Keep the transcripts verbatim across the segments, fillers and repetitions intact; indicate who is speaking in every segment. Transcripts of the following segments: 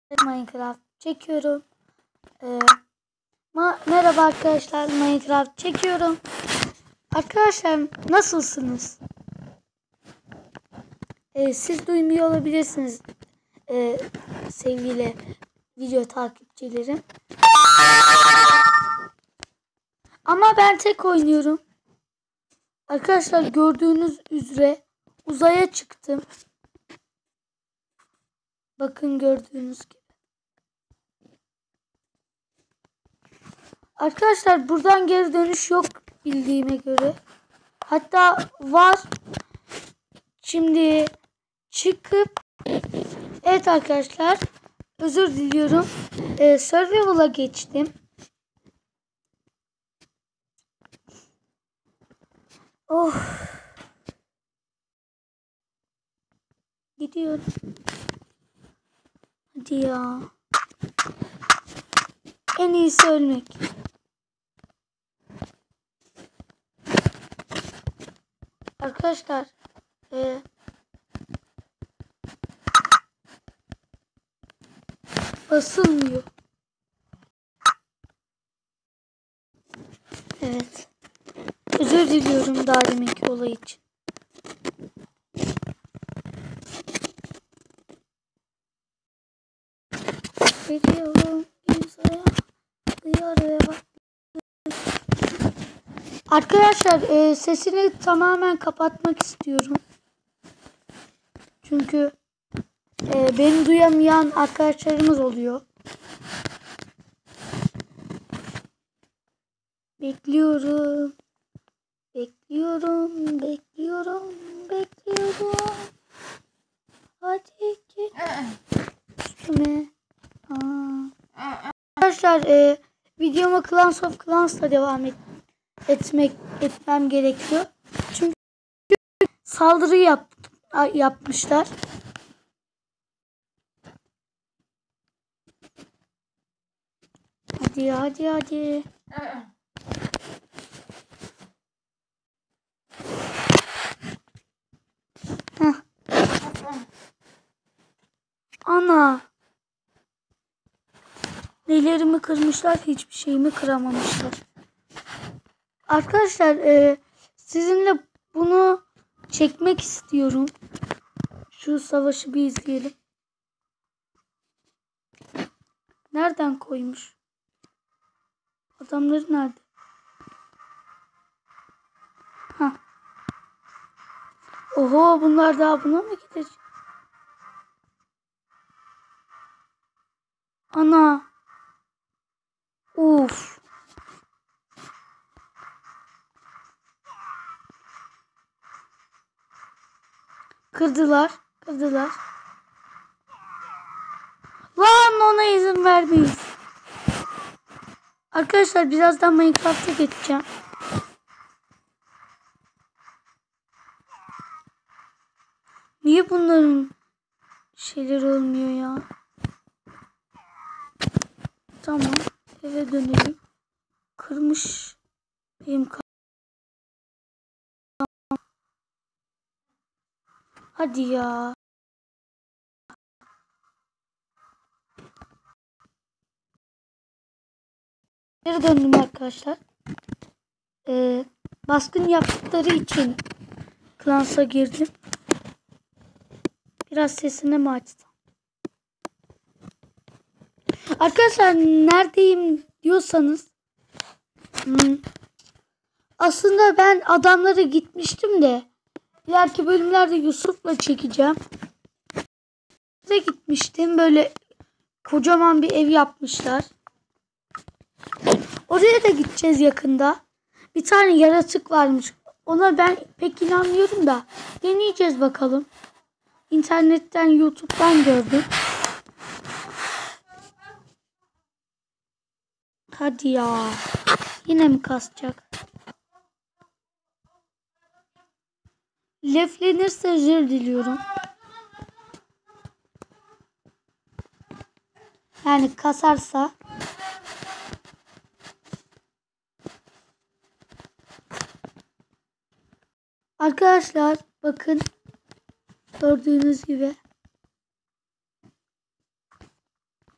Speaker 1: Minecraft çekiyorum. Ee, ma Merhaba arkadaşlar, Minecraft çekiyorum. Arkadaşlar nasılsınız? Ee, siz duymuyor olabilirsiniz ee, sevgili video takipçilerim. Ama ben tek oynuyorum. Arkadaşlar gördüğünüz üzere uzaya çıktım. Bakın gördüğünüz gibi. Arkadaşlar buradan geri dönüş yok bildiğime göre. Hatta var. Şimdi çıkıp evet arkadaşlar özür diliyorum. Ee, Survival'a geçtim. Oh. Gidiyorum. Hadi ya. En iyisi ölmek. Arkadaşlar e, basılmıyor. Evet. Özür diliyorum daha deminki olay için. Gidiyorum uzaya, diyaraya bak. Arkadaşlar e, sesini tamamen kapatmak istiyorum. Çünkü e, beni duyamayan arkadaşlarımız oluyor. Bekliyorum. Bekliyorum, bekliyorum, bekliyorum. Hadi git. Üstüme. Aa. Arkadaşlar e, videoma Clans of Clans'la devam et, etmek etmem gerekiyor. Çünkü saldırı yap, yapmışlar. Hadi hadi hadi. Heh. Ana. Nelerimi kırmışlar, hiçbir şeyimi kıramamışlar. Arkadaşlar e, sizinle bunu çekmek istiyorum. Şu savaşı bir izleyelim. Nereden koymuş? Adamları nerede? Ha. Oho, bunlar daha buna mı gidecek? Ana. Uf. Kırdılar. Kırdılar. Lan ona izin vermeyiz. Arkadaşlar birazdan Minecraft'a geçeceğim. Niye bunların şeyleri olmuyor ya? Tamam. Eve dönelim. Kırmış. Benim hadi ya. Geri döndüm arkadaşlar. Ee, baskın yaptıkları için Clans'a girdim. Biraz sesini mi açsam? Arkadaşlar neredeyim diyorsanız hmm, aslında ben adamlara gitmiştim de ileriki bölümlerde Yusuf'la çekeceğim. Ve gitmiştim, böyle kocaman bir ev yapmışlar. Oraya da gideceğiz yakında. Bir tane yaratık varmış. Ona ben pek inanmıyorum da deneyeceğiz bakalım. İnternetten, YouTube'dan gördüm. Hadi ya. Yine mi kasacak? Leflenirse özür diliyorum. Yani kasarsa. Arkadaşlar bakın. Gördüğünüz gibi.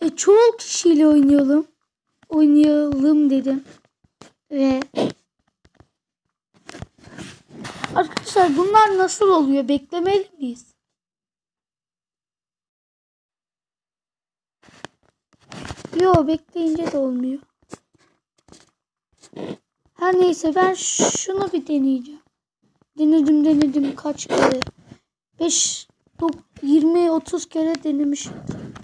Speaker 1: E, çoğu kişiyle oynayalım. Oynayalım dedim. Ve arkadaşlar bunlar nasıl oluyor? Beklemeli miyiz? Yo, bekleyince de olmuyor. Her neyse ben şunu bir deneyeceğim. Denedim denedim kaç kere. beş, yirmi, otuz kere denemişim.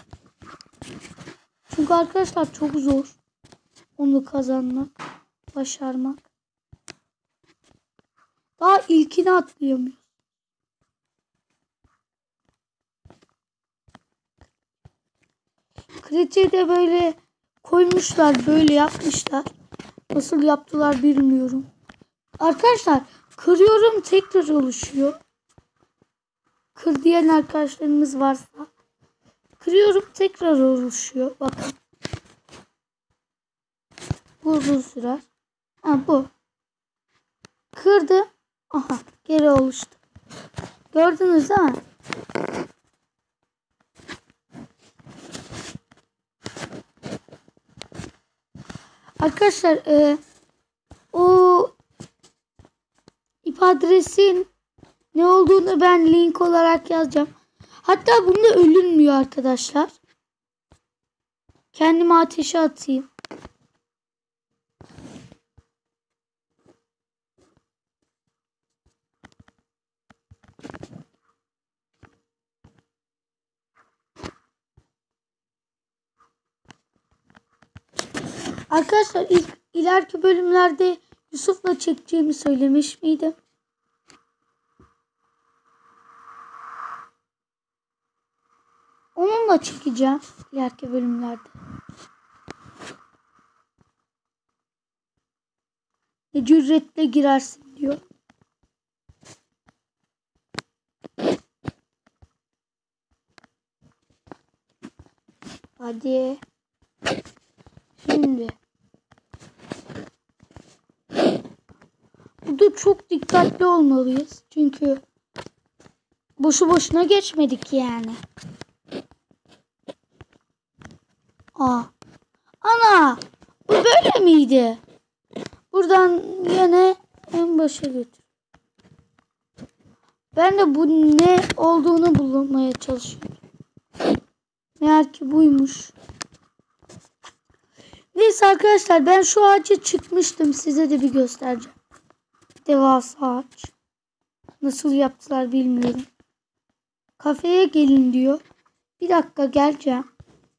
Speaker 1: Çünkü arkadaşlar çok zor onu kazanmak, başarmak. Daha ilkini atlayamıyoruz. Kritiği de böyle koymuşlar, böyle yapmışlar. Nasıl yaptılar bilmiyorum. Arkadaşlar kırıyorum, tekrar oluşuyor. Kır diyen arkadaşlarımız varsa. Kırıyorum, tekrar oluşuyor. Bakın. Bu uzun sürer. Ha, bu. Kırdım. Aha, geri oluştu. Gördünüz değil mi? Arkadaşlar e, o ip adresin ne olduğunu ben link olarak yazacağım. Hatta bunda ölünmüyor arkadaşlar. Kendimi ateşe atayım. Arkadaşlar ilk ileriki bölümlerde Yusuf'la çekeceğimi söylemiş miydim? Onunla çekeceğim ileriki bölümlerde. Ne cüretle girersin diyor. Hadi. Şimdi. Burada çok dikkatli olmalıyız. Çünkü boşu boşuna geçmedik yani. Aa. Ana. Bu böyle miydi? Buradan yine en başa götür. Ben de bu ne olduğunu bulmaya çalışıyorum. Meğer ki buymuş. Neyse arkadaşlar ben şu ağaca çıkmıştım. Size de bir göstereceğim. Devasa ağaç. Nasıl yaptılar bilmiyorum. Kafeye gelin diyor. Bir dakika geleceğim.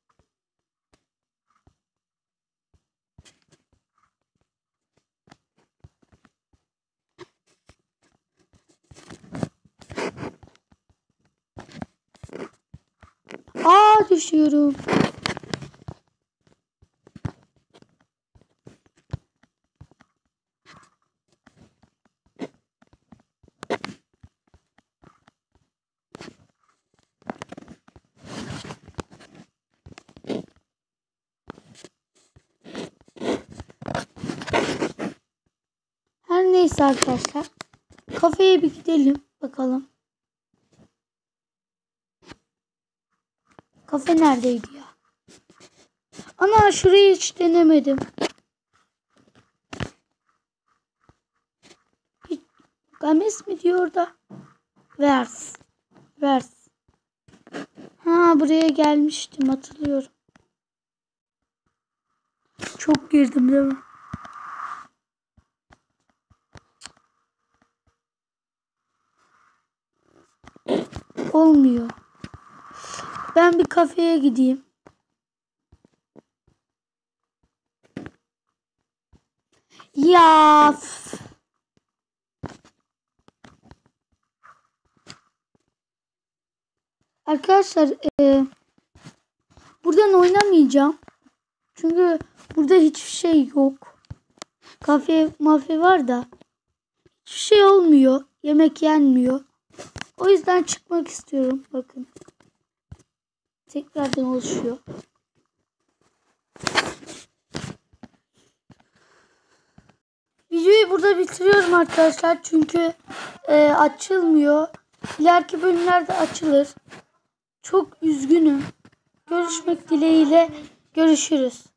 Speaker 1: Aa, düşüyorum. Her neyse arkadaşlar. Kafeye bir gidelim bakalım. Kafe neredeydi ya? Ana, şurayı hiç denemedim. Hiç, Games mi diyor da? Vers. Vers. Ha, buraya gelmiştim, hatırlıyorum. Çok girdim değil mi? Olmuyor. Ben bir kafeye gideyim. Ya. Arkadaşlar e, buradan oynamayacağım. Çünkü burada hiçbir şey yok. Kafe mafe var da hiçbir şey olmuyor. Yemek yenmiyor. O yüzden çıkmak istiyorum. Bakın. Tekrardan oluşuyor. Videoyu burada bitiriyorum arkadaşlar. Çünkü e, açılmıyor. İleriki bölümlerde açılır. Çok üzgünüm. görüşmek dileğiyle görüşürüz.